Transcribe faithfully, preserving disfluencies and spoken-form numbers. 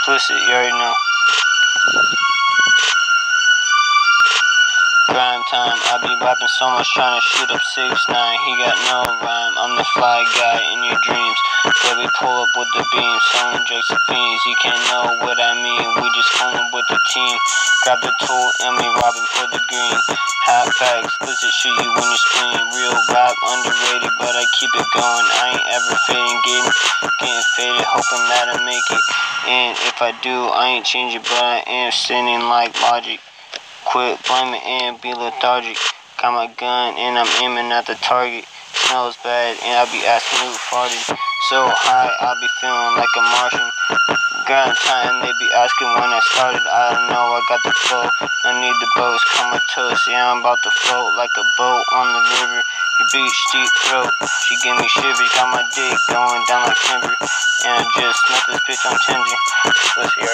Explicit, you already know. Prime time, I be rapping so much, trying to shoot up six nine. He got no rhyme, I'm the fly guy in your dreams. Yeah, we pull up with the beam, selling drakes and fiends. You can't know what I mean, we just coolin' with the team. Grab the tool and we robbing for the green. Half facts, explicit, shoot you when you're spleen. Real rap, underrated, but I keep it going. I ain't ever fading, getting, getting faded, hoping that I make it. And if I do, I ain't changing, but I am sinning like Logic. Quit blaming and be lethargic. Got my gun and I'm aiming at the target. Smells bad and I be asking who farted. So high I be feeling like a Martian. Grind time they be asking when I started. I don't know, I got the flow. No need to boast, comatose. Yeah, I'm about to float like a boat on the river. Your beach deep throat, she give me shivers. Got my dick going down like timber. And I just met this bitch on Tinder. Let's hear